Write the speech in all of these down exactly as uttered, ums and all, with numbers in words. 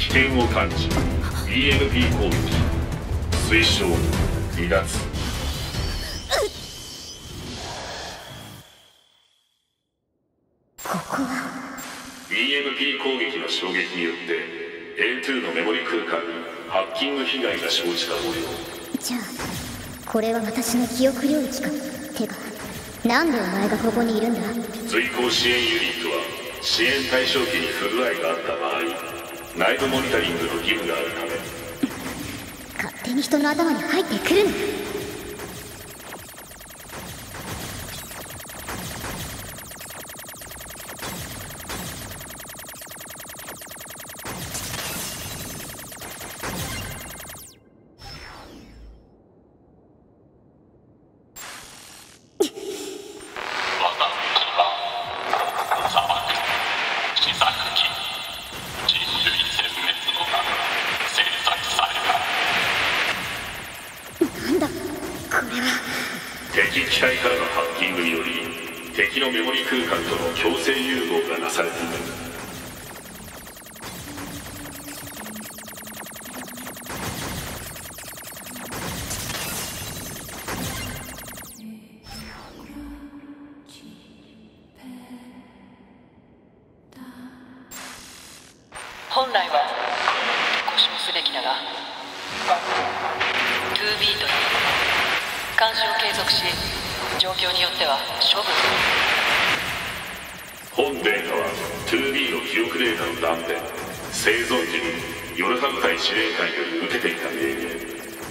危険を感じ イーエムピー 攻撃推奨離脱。 ここはイーエムピー 攻撃の衝撃によって エーツー のメモリ空間にハッキング被害が生じた模様。 じゃあこれは私の記憶領域か。てかなんでお前がここにいるんだ。 随行支援ユニットは支援対象機に不具合があった場合内部モニタリングの義務があるため勝手に人の頭に入ってくるな。 敵機体からのハッキングにより敵のメモリ空間との強制融合がなされている。 本来は故障すべきだが ツービー という監視を継続し状況によっては処分する。本データは ツービー の記憶データの断片生存時にヨルハ部隊司令官より受けていた命令。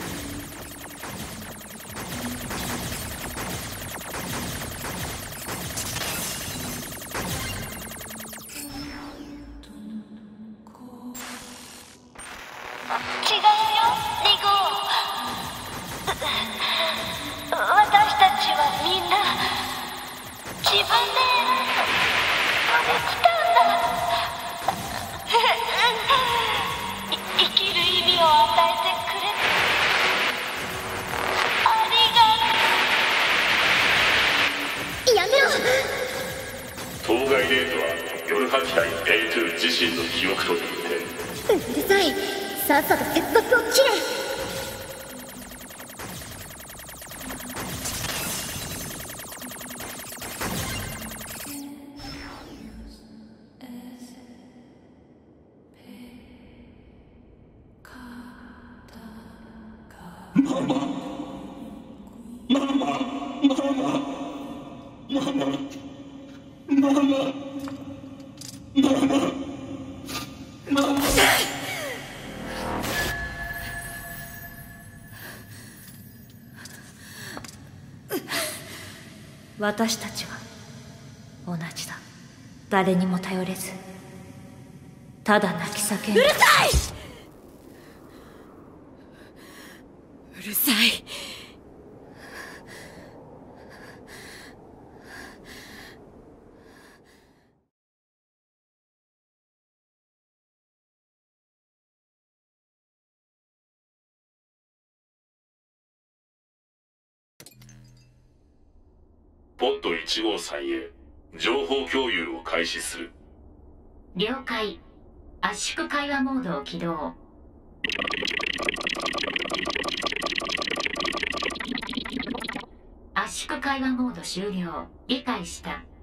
当該データはヨルハ機体 エーツー 自身の記憶と言ってうるさい。さっさと接続を切れ。 ママママママママママママママ私たちは同じだ。誰にも頼れずただ泣き叫んで。 うるさいうるさい。 ポッドいちごさんへ情報共有を開始する。 了解。圧縮会話モードを起動。圧縮会話モード終了。理解した。